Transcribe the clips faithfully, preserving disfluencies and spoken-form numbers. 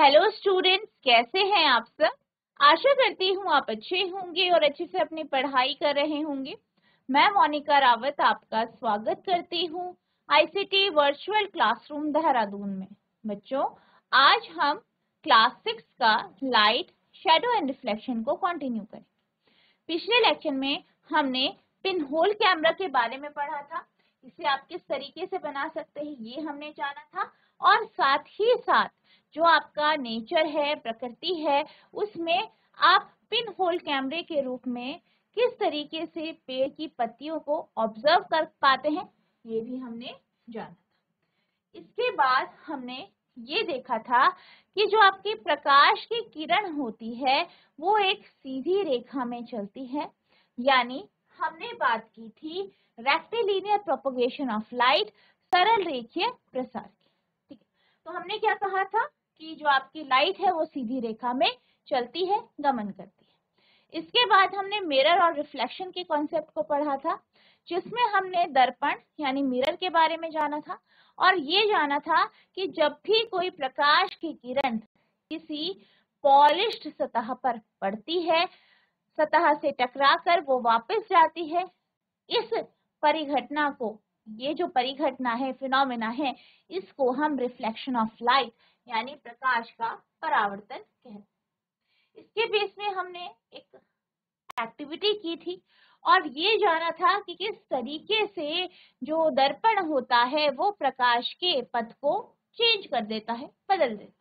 Hello students, कैसे हैं आप सब। आशा करती हूँ आप अच्छे होंगे और अच्छे से अपनी पढ़ाई कर रहे होंगे। मैं मोनिका रावत आपका स्वागत करती हूँ आईसीटी वर्चुअल क्लासरूम देहरादून में। बच्चों, आज हम क्लास सिक्स का लाइट, शैडो एंड रिफ्लेक्शन को कंटिन्यू करें। पिछले लेक्चर में हमने पिन होल कैमरा के बारे में पढ़ा था। इसे आप किस तरीके से बना सकते हैं ये हमने जाना था, और साथ ही साथ जो आपका नेचर है, प्रकृति है, उसमें आप पिन होल कैमरे के रूप में किस तरीके से पेड़ की पत्तियों को ऑब्जर्व कर पाते हैं ये भी हमने जाना था। इसके बाद हमने ये देखा था कि जो आपकी प्रकाश की किरण होती है वो एक सीधी रेखा में चलती है, यानी हमने बात की थी रेक्टिलिनियर प्रोपगेशन ऑफ लाइट, सरल रेखीय प्रसार की। ठीक है, तो हमने क्या कहा था कि जो आपकी लाइट है वो सीधी रेखा में चलती है, गमन करती है। इसके बाद हमने मिरर और रिफ्लेक्शन के कॉन्सेप्ट को पढ़ा था, जिसमें हमने दर्पण यानी मिरर के बारे में जाना था, और ये जाना था कि जब भी कोई प्रकाश की किरण किसी पॉलिश्ड सतह पर पड़ती है, सतह से टकराकर वो वापस जाती है, इस परिघटना को, ये जो परिघटना है, फिनोमेना है, इसको हम रिफ्लेक्शन ऑफ लाइट यानी प्रकाश का परावर्तन कहते हैं। इसके बेस में हमने एक एक्टिविटी की थी और ये जाना था कि किस तरीके से जो दर्पण होता है वो प्रकाश के पथ को चेंज कर देता है, बदल देता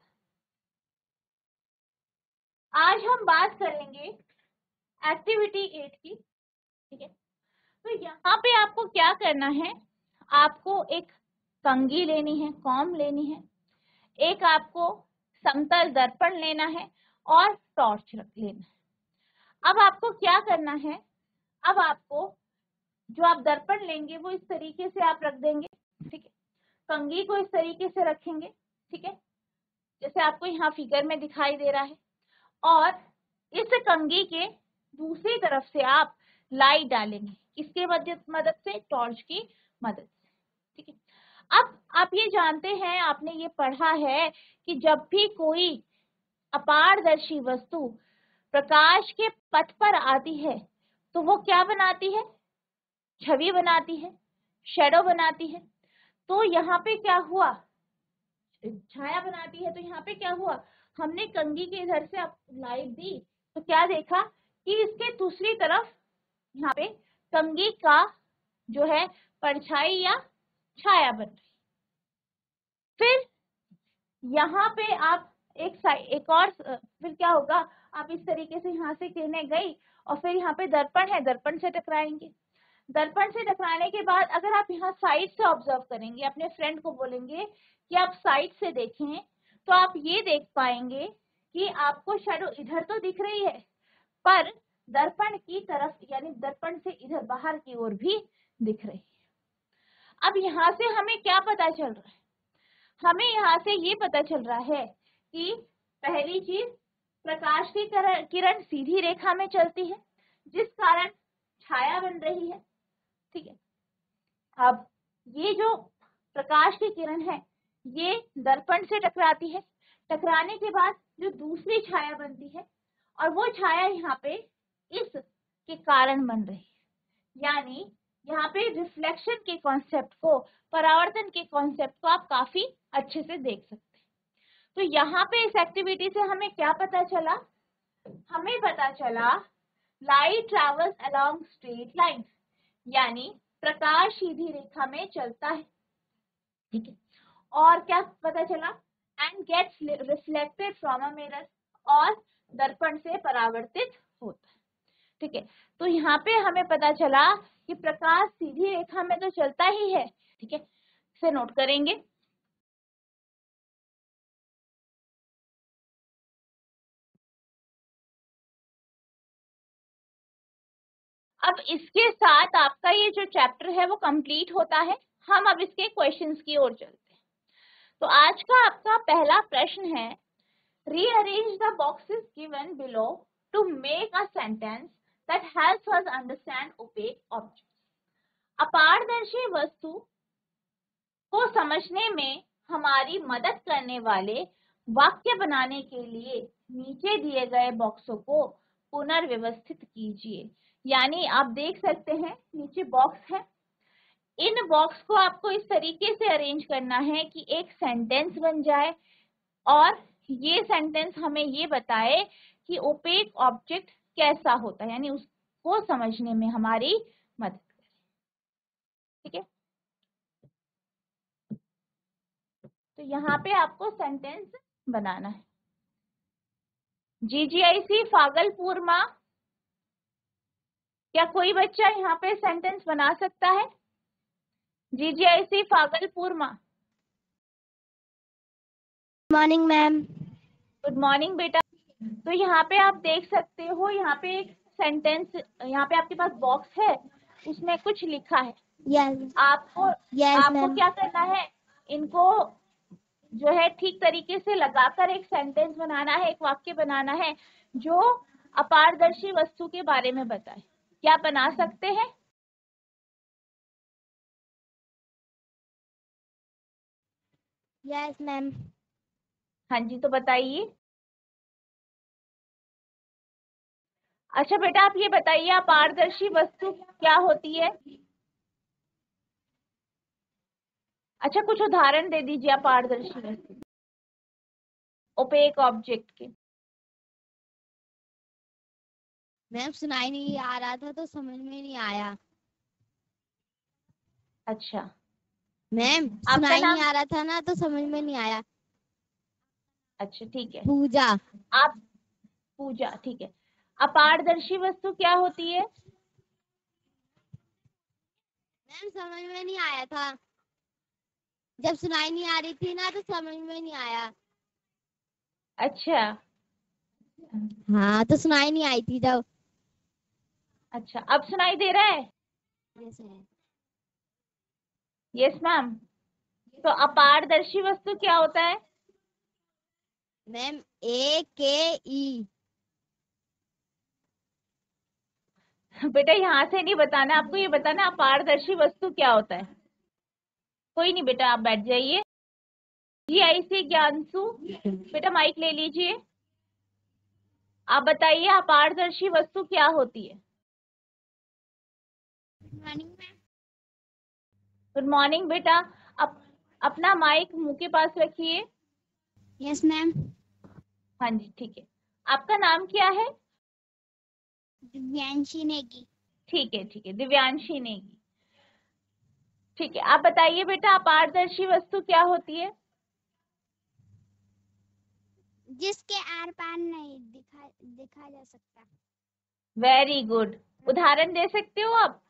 है। आज हम बात करेंगे एक्टिविटी एट की। ठीक है, तो यहाँ पे आपको क्या करना है, आपको एक कंघी लेनी है, कॉम्ब लेनी है, एक आपको समतल दर्पण लेना है और टॉर्च रख लेना है। अब आपको क्या करना है, अब आपको जो आप दर्पण लेंगे वो इस तरीके से आप रख देंगे। ठीक है, कंघी को इस तरीके से रखेंगे। ठीक है, जैसे आपको यहाँ फिगर में दिखाई दे रहा है, और इस कंघी के दूसरी तरफ से आप लाइट डालेंगे। किसके मदद से? टॉर्च की मदद से। ठीक है, अब आप ये जानते हैं, आपने ये पढ़ा है कि जब भी कोई अपारदर्शी वस्तु प्रकाश के पथ पर आती है तो वो क्या बनाती है? छवि बनाती है, शैडो बनाती है। तो यहाँ पे क्या हुआ? छाया बनाती है। तो यहाँ पे क्या हुआ? हमने कंघी के इधर से लाइट दी तो क्या देखा कि इसके दूसरी तरफ यहाँ पे कंघी का जो है परछाई या छाया बन रही। फिर यहाँ पे आप एक साइड, एक और, फिर क्या होगा, आप इस तरीके से यहाँ से किरणें गई और फिर यहाँ पे दर्पण है, दर्पण से टकराएंगे। दर्पण से टकराने के बाद अगर आप यहाँ साइड से ऑब्जर्व करेंगे, अपने फ्रेंड को बोलेंगे कि आप साइड से देखें, तो आप ये देख पाएंगे कि आपको शैडो इधर तो दिख रही है, पर दर्पण की तरफ यानी दर्पण से इधर बाहर की ओर भी दिख रही है। अब यहाँ से हमें क्या पता चल रहा है? हमें यहाँ से ये पता चल रहा है कि पहली चीज, प्रकाश की किरण सीधी रेखा में चलती है, जिस कारण छाया बन रही है। ठीक है, अब ये जो प्रकाश की किरण है ये दर्पण से टकराती है, टकराने के बाद जो दूसरी छाया बनती है, और वो छाया यहाँ पे इस के कारण बन रही है। यानी यहाँ पे रिफ्लेक्शन के कॉन्सेप्ट को, परावर्तन के कॉन्सेप्ट को आप काफी अच्छे से देख सकते हैं। तो यहाँ पे इस एक्टिविटी से हमें क्या पता चला? हमें पता चला light travels along straight line, यानी प्रकाश सीधी रेखा में चलता है। ठीक है, और क्या पता चला? And gets reflected from a mirror, और दर्पण से परावर्तित होता है। ठीक है, तो यहाँ पे हमें पता चला कि प्रकाश सीधी रेखा में तो चलता ही है। ठीक है, इसे नोट करेंगे। अब इसके साथ आपका ये जो चैप्टर है वो कंप्लीट होता है। हम अब इसके क्वेश्चंस की ओर चलते हैं। तो आज का आपका पहला प्रश्न है, rearrange the boxes given below to make a sentence that helps us understand opaque objects. अपारदर्शी वस्तु को समझने में हमारी मदद करने वाले वाक्य बनाने के लिए नीचे दिए गए बॉक्सों को पुनर्व्यवस्थित कीजिए। यानी आप देख सकते हैं नीचे बॉक्स है, इन बॉक्स को आपको इस तरीके से अरेंज करना है कि एक सेंटेंस बन जाए और ये सेंटेंस हमें ये बताए कि ओपेक ऑब्जेक्ट कैसा होता है, यानी उसको समझने में हमारी मदद करे। ठीक है, तो यहाँ पे आपको सेंटेंस बनाना है। जीजीआईसी फागलपुर माँ, क्या कोई बच्चा यहाँ पे सेंटेंस बना सकता है? जीजीआईसी फागलपुर माँ। Morning ma'am. गुड मॉर्निंग बेटा। तो यहाँ पे आप देख सकते हो, यहाँ पे एक सेंटेंस, यहाँ पे आपके पास बॉक्स है, उसमें कुछ लिखा है। यस आपको यस आपको मैम। क्या करना है, इनको जो है ठीक तरीके से लगाकर एक सेंटेंस बनाना है, एक वाक्य बनाना है जो अपारदर्शी वस्तु के बारे में बताए। क्या बना सकते हैं? Yes ma'am. हाँ जी, तो बताइए। अच्छा बेटा, आप ये बताइए अपारदर्शी वस्तु क्या होती है? अच्छा, कुछ उदाहरण दे दीजिए अपारदर्शी वस्तु, ओपेक ऑब्जेक्ट के। मैम सुनाई नहीं आ रहा था तो समझ में नहीं आया। अच्छा, मैम आपका सुनाई नहीं नाम? आ रहा था ना तो समझ में नहीं आया। अच्छा ठीक है, पूजा। आप पूजा, ठीक है। अपारदर्शी वस्तु क्या होती है? मैम समझ में नहीं आया था, जब सुनाई नहीं आ रही थी ना तो समझ में नहीं आया। अच्छा हाँ तो सुनाई नहीं आई थी जब। अच्छा, अब सुनाई दे रहा है? जैसे यस मैम। तो अपारदर्शी वस्तु क्या होता है? मैम ए के ई। बेटा यहाँ से नहीं बताना, आपको ये बताना अपारदर्शी वस्तु क्या होता है। कोई नहीं बेटा, आप बैठ जाइए। जी आई सी ज्ञानसु, बेटा माइक ले लीजिए। आप बताइए अपारदर्शी वस्तु क्या होती है? गुड मॉर्निंग बेटा। अप, अपना माइक मुंह के पास रखिए। Yes ma'am. हाँ जी ठीक है। आपका नाम क्या है? दिव्यांशी नेगी। ठीक है ठीक है, दिव्यांशी नेगी। ठीक है, आप बताइए बेटा अपारदर्शी वस्तु क्या होती है? जिसके आर पार नहीं दिखा दिखा जा सकता। वेरी गुड, उदाहरण दे सकते हो आप?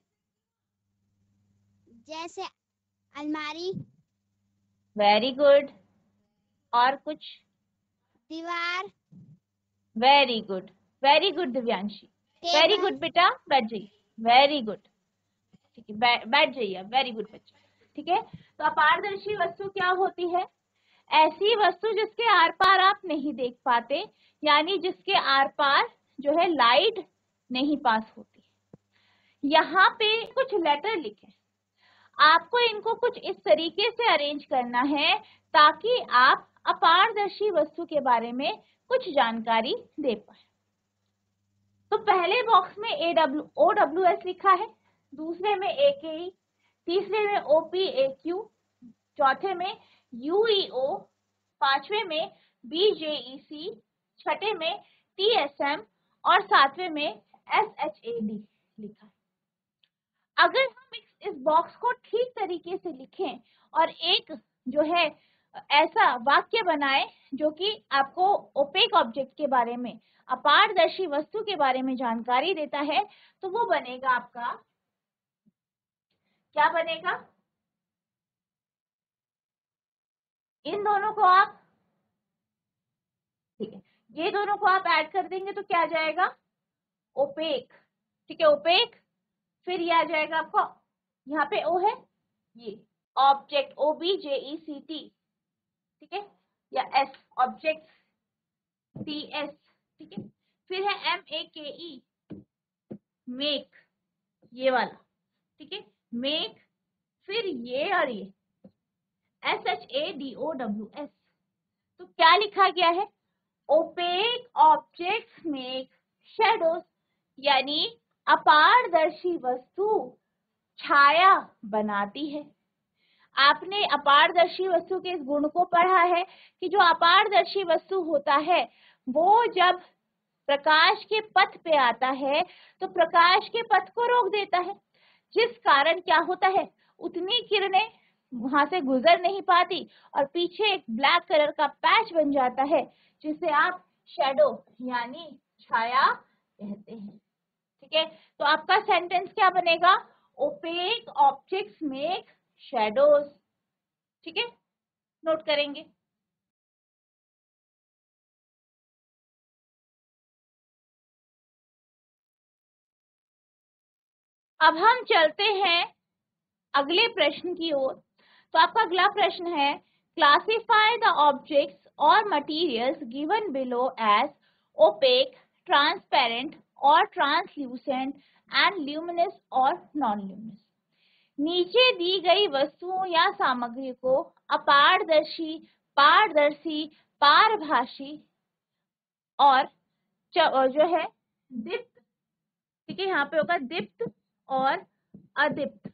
जैसे अलमारी, वेरी गुड, और कुछ? दीवार, very good, very good Divyanshi, very table. Good बेटा, बैठ जाइए। वेरी गुड, ठीक है, बै, बैठ जाइए, वेरी गुड बच्चा। ठीक है, तो अपारदर्शी वस्तु क्या होती है? ऐसी वस्तु जिसके आर पार आप नहीं देख पाते, यानी जिसके आर पार जो है लाइट नहीं पास होती। यहाँ पे कुछ लेटर लिखे, आपको इनको कुछ इस तरीके से अरेंज करना है ताकि आप अपारदर्शी वस्तु के बारे में कुछ जानकारी दे पाए। तो पहले बॉक्स में A W O W S लिखा है, दूसरे में ए के ई, तीसरे में ओ पी ए क्यू, चौथे में यू ई ओ, पांचवे में बी जे ई सी, छठे में टी एस एम और सातवें में एस एच ए डी लिखा है। अगर हम इस, इस बॉक्स को ठीक तरीके से लिखें और एक जो है ऐसा वाक्य बनाए जो कि आपको ओपेक ऑब्जेक्ट के बारे में, अपारदर्शी वस्तु के बारे में जानकारी देता है, तो वो बनेगा आपका, क्या बनेगा? इन दोनों को आप, ठीक है, ये दोनों को आप ऐड कर देंगे तो क्या आ जाएगा? ओपेक। ठीक है, ओपेक। फिर ये आ जाएगा आपको, यहाँ पे ओ है, ये object, O B J E C T, ठीक है, या एस ऑब्जेक्ट, टी एस, ठीक है। फिर है एम ए के ई, मेक, ये वाला, ठीक है, मेक। फिर ये और ये S H A D O W S, तो क्या लिखा गया है, ओपेक ऑब्जेक्ट्स मेक शैडोज, यानी अपारदर्शी वस्तु छाया बनाती है। आपने अपारदर्शी वस्तु के इस गुण को पढ़ा है कि जो अपारदर्शी वस्तु होता है वो जब प्रकाश के पथ पे आता है तो प्रकाश के पथ को रोक देता है, जिस कारण क्या होता है, उतनी किरणें वहां से गुजर नहीं पाती और पीछे एक ब्लैक कलर का पैच बन जाता है जिसे आप शैडो यानी छाया कहते हैं। ठीक है, तो आपका सेंटेंस क्या बनेगा, ओपेक ऑब्जेक्ट्स मेक शैडोज। ठीक है, नोट करेंगे। अब हम चलते हैं अगले प्रश्न की ओर। तो आपका अगला प्रश्न है, क्लासिफाई द ऑब्जेक्ट्स और materials given below as opaque, transparent और ट्रांसल्यूसेंट एंड ल्यूमिनस और नॉन ल्यूमिनस। नीचे दी गई वस्तुओं या सामग्री को अपारदर्शी, पारदर्शी, पारभासी और जो है दीप्त, ठीक है, यहाँ पे होगा दीप्त और अदीप्त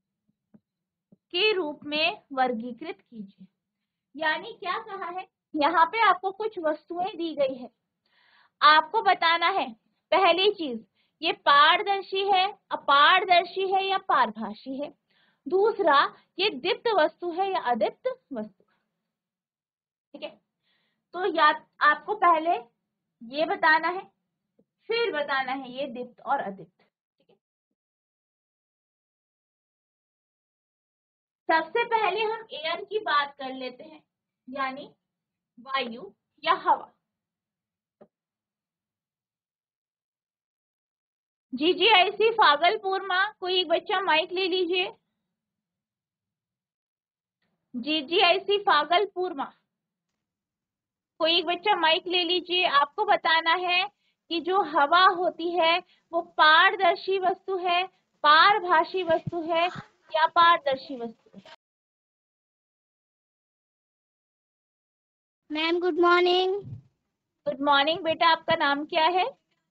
के रूप में वर्गीकृत कीजिए। यानी क्या कहा है, यहाँ पे आपको कुछ वस्तुएं दी गई है, आपको बताना है पहली चीज ये पारदर्शी है, अपारदर्शी है या पारभासी है। दूसरा, ये दीप्त वस्तु है या अदीप्त वस्तु। ठीक है, तो या आपको पहले ये बताना है, फिर बताना है ये दीप्त और अदीप्त। ठीक है, सबसे पहले हम एयर की बात कर लेते हैं, यानी वायु या हवा। जी जी ऐसी भागलपुर में कोई एक बच्चा माइक ले लीजिए। जी जी ऐसी भागलपुर में कोई एक बच्चा माइक ले लीजिए। आपको बताना है कि जो हवा होती है वो पारदर्शी वस्तु है, पारभासी वस्तु है या पारदर्शी वस्तु है। Ma'am good morning. Good morning बेटा, आपका नाम क्या है?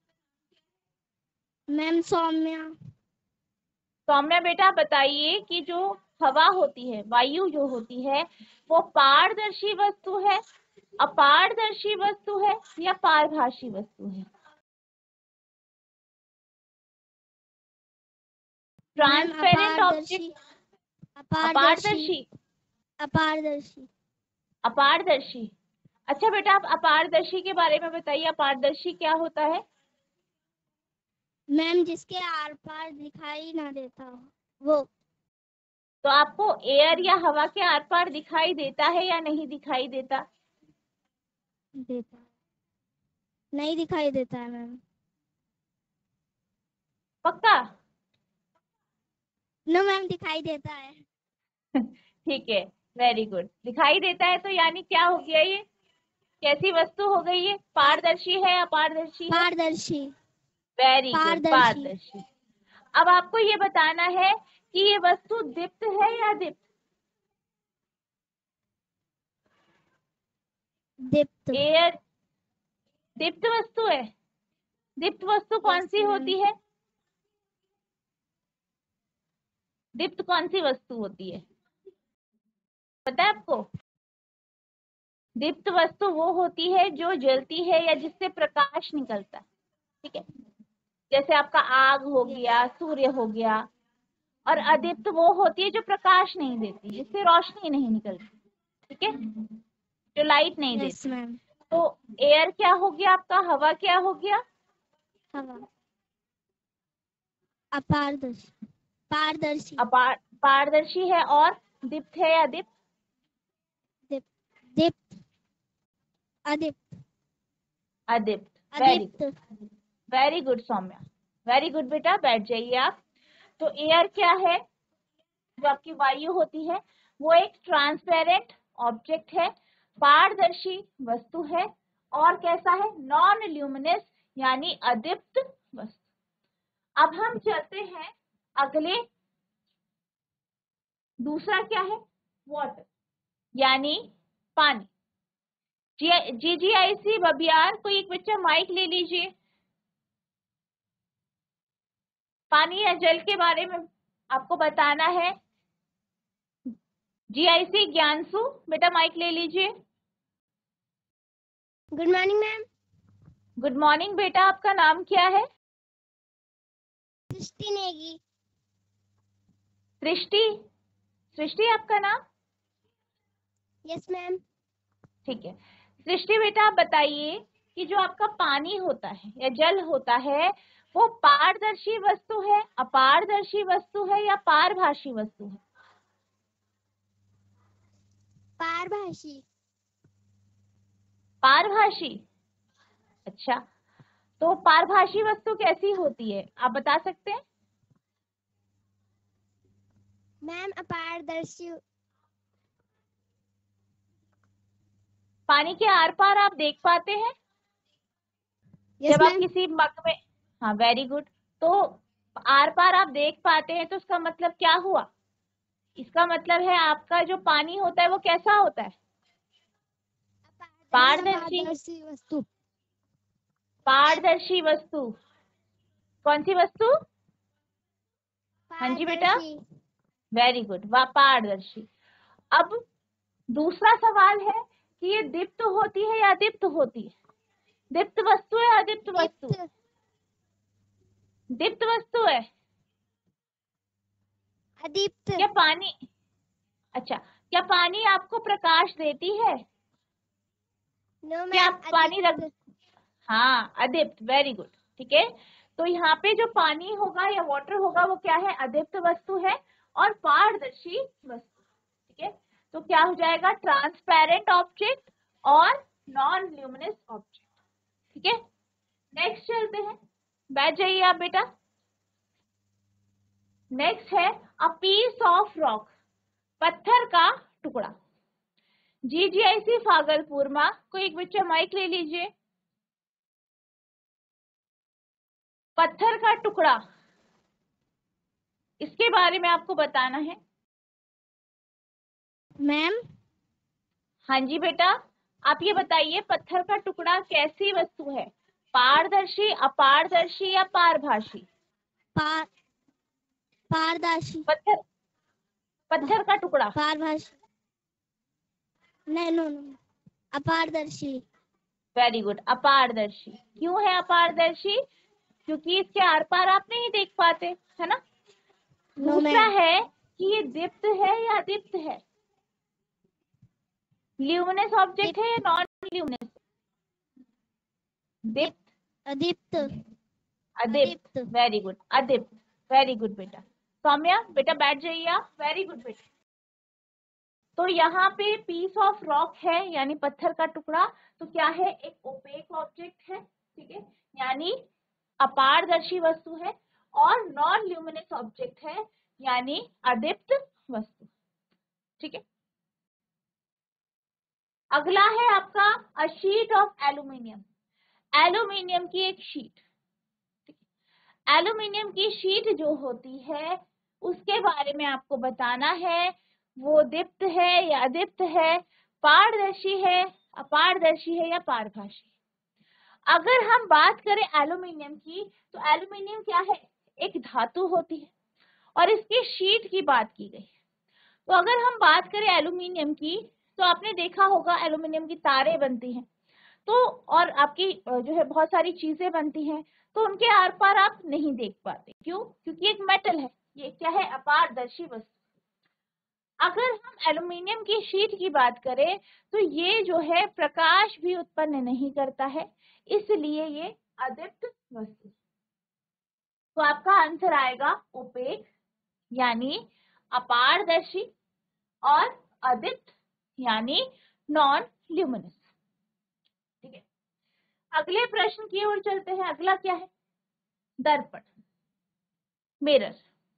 मैम सौम्या। सौम्या बेटा बताइए कि जो हवा होती है, वायु जो होती है, वो पारदर्शी वस्तु है, अपारदर्शी वस्तु है या पारभासी वस्तु है? ट्रांसपेरेंट ऑब्जेक्ट, अपारदर्शी, अपारदर्शी अपारदर्शी। अच्छा बेटा, आप अपारदर्शी के बारे में बताइए, अपारदर्शी क्या होता है? मैम जिसके आर पार दिखाई ना देता हो वो। तो आपको एयर या हवा के आर पार दिखाई देता है या नहीं दिखाई देता? देता है, नहीं दिखाई देता है मैम। पक्का? नो मैम दिखाई देता है। ठीक है, वेरी गुड। दिखाई देता है तो यानी क्या हो गया, ये कैसी वस्तु हो गई? ये पारदर्शी है, अपारदर्शी है? पारदर्शी। वेरी गुड, पारदर्शी। अब आपको ये बताना है कि ये वस्तु दीप्त है या दीप्त? दीप्त। एयर दीप्त वस्तु है। दीप्त वस्तु कौन सी होती है? दीप्त कौन सी वस्तु होती है, पता है आपको? दीप्त वस्तु वो होती है जो जलती है या जिससे प्रकाश निकलता है। ठीक है, जैसे आपका आग हो गया, सूर्य हो गया। और अदीप्त वो होती है जो प्रकाश नहीं देती, जिससे रोशनी नहीं निकलती। ठीक है, जो लाइट नहीं yes, देती। तो एयर क्या हो गया आपका, हवा क्या हो गया? हवा। अपारदर्शी। पारदर्शी। अपार पारदर्शी है। और दीप्त है या दीप्त? दीप्त। अदीप्त। अदीप्त। Very good, very good Saumya, very good बेटा, बैठ जाइए आप। तो एयर क्या है, जो आपकी वायु होती है, वो एक ट्रांसपेरेंट ऑब्जेक्ट है, पारदर्शी वस्तु है। और कैसा है, नॉन ल्यूमिनस यानी अदीप्त वस्तु। अब हम चलते हैं अगले, दूसरा क्या है, वाटर यानी पानी। जी जी आई सी बबियार, कोई एक बच्चा माइक ले लीजिए। पानी या जल के बारे में आपको बताना है। जी आई सी ज्ञानसु, बेटा माइक ले लीजिए। Good morning ma'am. Good morning बेटा, आपका नाम क्या है? सृष्टि नेगी। सृष्टि, सृष्टि आपका नाम? Yes ma'am. ठीक है सृष्टि बेटा, आप बताइए कि जो आपका पानी होता है या जल होता है वो पारदर्शी वस्तु है, अपारदर्शी वस्तु है या पारभासी वस्तु है? पारभासी। पारभासी, अच्छा। तो पारभासी वस्तु कैसी होती है, आप बता सकते हैं? मैम अपारदर्शी। पानी के आर पार आप देख पाते हैं? यस जब आप मैम। किसी मग में, हाँ वेरी गुड, तो आर पार आप देख पाते हैं तो उसका मतलब क्या हुआ? इसका मतलब है आपका जो पानी होता है वो कैसा होता है? पारदर्शी। पारदर्शी वस्तु। पारदर्शी वस्तु, कौन सी वस्तु? हाँ जी बेटा, वेरी गुड, वाह पारदर्शी। अब दूसरा सवाल है कि ये दीप्त होती है या अदीप्त होती है? दीप्त वस्तु है अदीप्त वस्तु? दीप्त वस्तु है। अदीप्त। क्या पानी, अच्छा, क्या पानी आपको प्रकाश देती है? नो क्या मैम आप पानी रख, अदीप्त। हाँ अदीप्त, वेरी गुड, ठीक है। तो यहाँ पे जो पानी होगा या वाटर होगा वो क्या है? अदीप्त वस्तु है और पारदर्शी वस्तु, ठीक है। तो क्या हो जाएगा? ट्रांसपेरेंट ऑब्जेक्ट और नॉन ल्यूमिनस ऑब्जेक्ट, ठीक है। नेक्स्ट चलते हैं, बैठ जाइए आप बेटा। नेक्स्ट है अ पीस ऑफ रॉक, पत्थर का टुकड़ा। जी जी आई सी भागलपुर में कोई एक बच्चा माइक ले लीजिए। पत्थर का टुकड़ा, इसके बारे में आपको बताना है। मैम हाँ जी बेटा, आप ये बताइए पत्थर का टुकड़ा कैसी वस्तु है? पारदर्शी, अपारदर्शी या पारभासी? पार पारदर्शी। पत्थर, पत्थर का टुकड़ा पारभासी। नहीं नो नो अपारदर्शी। वेरी गुड, अपारदर्शी। क्यों है अपारदर्शी? क्योंकि इसके आर पार आप नहीं देख पाते, है ना। नो दूसरा मैम। है कि ये दीप्त है या अदीप्त है? ल्यूमिनस ऑब्जेक्ट है या नॉन ल्यूमिनस? दीप्त, अदीप्त। अदीप्त, वेरी गुड, अदीप्त, वेरी गुड बेटा। सौम्या बेटा बैठ जाइए आप, वेरी गुड बेटा। तो यहाँ पे पीस ऑफ रॉक है यानी पत्थर का टुकड़ा, तो क्या है? एक ओपेक ऑब्जेक्ट है, ठीक है, यानी अपारदर्शी वस्तु है, और नॉन ल्यूमिनस ऑब्जेक्ट है यानी अदीप्त वस्तु, ठीक है। अगला है आपका a sheet of aluminium, aluminium की एक शीट। एल्यूमिनियम की शीट जो होती है उसके बारे में आपको बताना है, वो दीप्त है या अदीप्त है, पारदर्शी है, अपारदर्शी है या पारभासी। अगर हम बात करें एल्यूमिनियम की, तो एल्यूमिनियम क्या है? एक धातु होती है और इसकी शीट की बात की गई। तो अगर हम बात करें एल्यूमिनियम की, तो आपने देखा होगा एल्यूमिनियम की तारें बनती हैं, तो और आपकी जो है बहुत सारी चीजें बनती हैं, तो उनके आर पार आप नहीं देख पाते। क्यों? क्योंकि एक मेटल है, ये क्या है? अपारदर्शी वस्तु। अगर हम एल्यूमिनियम की शीट की बात करें तो ये जो है प्रकाश भी उत्पन्न नहीं करता है, इसलिए ये अदीप्त वस्तु। तो आपका आंसर आएगा ओपेक यानी अपारदर्शी और अदीप्त यानी नॉन ल्यूमिनस, ठीक है। अगले प्रश्न की ओर चलते हैं। अगला क्या है? दर्पण, मिरर।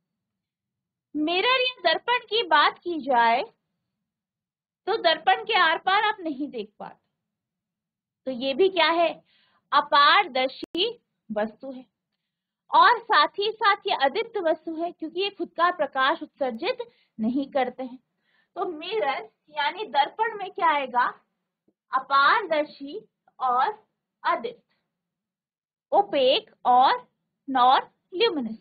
मिरर या दर्पण की बात की जाए तो दर्पण के आर पार आप नहीं देख पाते, तो ये भी क्या है? अपारदर्शी वस्तु है, और साथ ही साथ ये अदीप्त वस्तु है क्योंकि ये खुद का प्रकाश उत्सर्जित नहीं करते हैं। तो मिरर यानी दर्पण में क्या आएगा? अपारदर्शी और अदीप्त, ओपेक और नॉन ल्यूमिनस।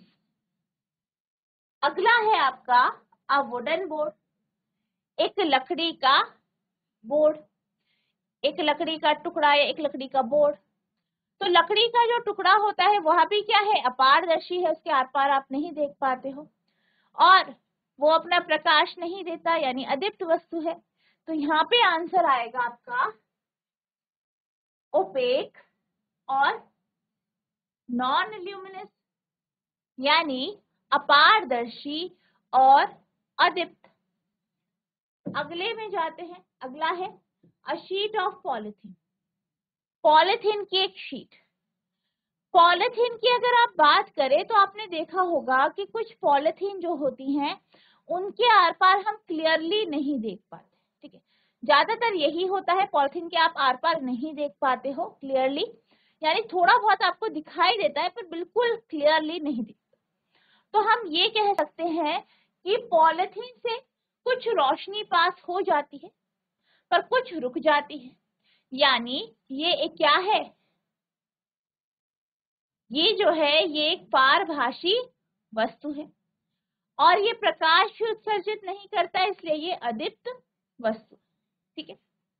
अगला है आपका अ वुडन बोर्ड, एक लकड़ी का बोर्ड, एक लकड़ी का टुकड़ा या एक लकड़ी का बोर्ड। तो लकड़ी का जो टुकड़ा होता है वहां भी क्या है, अपारदर्शी है, उसके आर पार आप नहीं देख पाते हो और वो अपना प्रकाश नहीं देता, यानी अदीप्त वस्तु है। तो यहाँ पे आंसर आएगा आपका ओपेक और नॉन ल्यूमिनस, यानी अपारदर्शी और अदीप्त। अगले में जाते हैं, अगला है a sheet of polythene, polythene की एक शीट। पॉलिथीन की अगर आप बात करें तो आपने देखा होगा कि कुछ पॉलिथीन जो होती हैं उनके आर पार हम क्लियरली नहीं देख पाते, ठीक है। ज्यादातर यही होता है, पॉलिथीन के आप आर पार नहीं देख पाते हो क्लियरली, यानी थोड़ा बहुत आपको दिखाई देता है पर बिल्कुल क्लियरली नहीं दिखता। तो हम ये कह सकते हैं कि पॉलिथीन से कुछ रोशनी पास हो जाती है पर कुछ रुक जाती है, यानी ये एक क्या है, ये जो है ये एक पारभासी वस्तु है और ये प्रकाश भी उत्सर्जित नहीं करता, इसलिए ये अदीप्त वस्तु, ठीक है।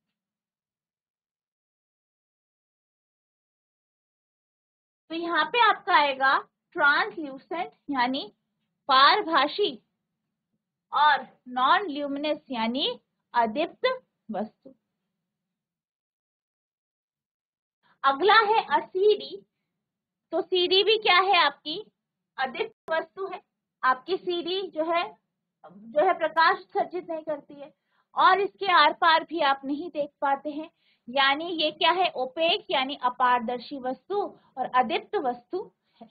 तो यहाँ पे आपका आएगा ट्रांसल्यूसेंट यानी पारभासी और नॉन ल्यूमिनस यानी अदीप्त वस्तु। अगला है अ सीडी, तो सीडी भी क्या है, आपकी अदीप्त वस्तु है। आपकी सीडी जो है जो है प्रकाश उत्सर्जित नहीं करती है और इसके आर पार भी आप नहीं देख पाते हैं, यानी ये क्या है, ओपेक यानी अपारदर्शी वस्तु और अदीप्त वस्तु है।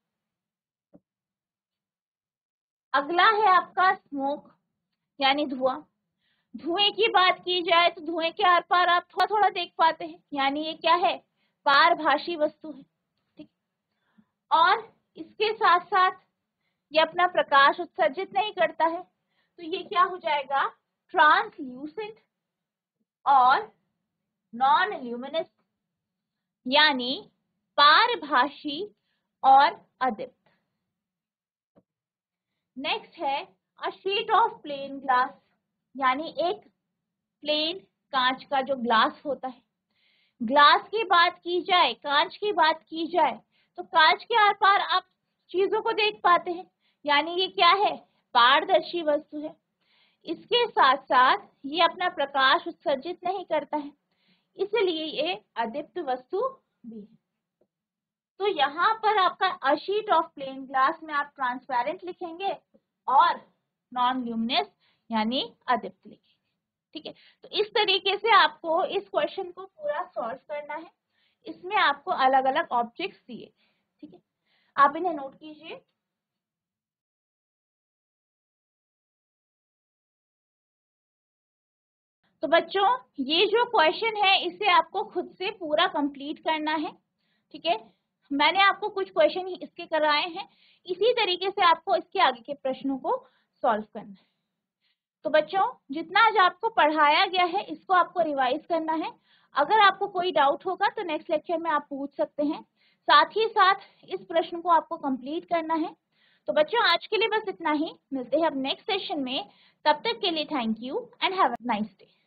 अगला है आपका स्मोक यानी धुआं। धुएं की बात की जाए तो धुएं के आर पार आप थोड़ा थोड़ा देख पाते हैं, यानी ये क्या है, पारभासी वस्तु है, ठीक। और इसके साथ साथ ये अपना प्रकाश उत्सर्जित नहीं करता है, तो ये क्या हो जाएगा, ट्रांसल्यूसेंट और नॉन ल्यूमिनस यानी पारभासी और अदीप्त। नेक्स्ट है a sheet of plain glass, यानी एक प्लेन कांच का जो ग्लास होता है। ग्लास की बात की जाए, कांच की बात की जाए तो कांच के आर पार आप चीजों को देख पाते हैं, यानी ये क्या है, पारदर्शी वस्तु है। इसके साथ साथ ये अपना प्रकाश उत्सर्जित नहीं करता है, इसलिए ये अदीप्त वस्तु भी है। तो यहाँ पर आपका a sheet of plain glass में आप ट्रांसपेरेंट लिखेंगे और नॉन ल्यूमिनस यानी अदीप्त लिखेंगे, ठीक है। तो इस तरीके से आपको इस क्वेश्चन को पूरा सॉल्व करना है। इसमें आपको अलग अलग ऑब्जेक्ट्स दिए, ठीक है, आप इन्हें नोट कीजिए। तो बच्चों ये जो क्वेश्चन है इसे आपको खुद से पूरा कंप्लीट करना है, ठीक है। मैंने आपको कुछ क्वेश्चन इसके कराए हैं, इसी तरीके से आपको इसके आगे के प्रश्नों को सॉल्व करना है। तो बच्चों जितना आज आपको पढ़ाया गया है इसको आपको रिवाइज करना है। अगर आपको कोई डाउट होगा तो नेक्स्ट लेक्चर में आप पूछ सकते हैं। साथ ही साथ इस प्रश्न को आपको कंप्लीट करना है। तो बच्चों आज के लिए बस इतना ही, मिलते हैं अब नेक्स्ट सेशन में। तब तक के लिए thank you and have a nice day.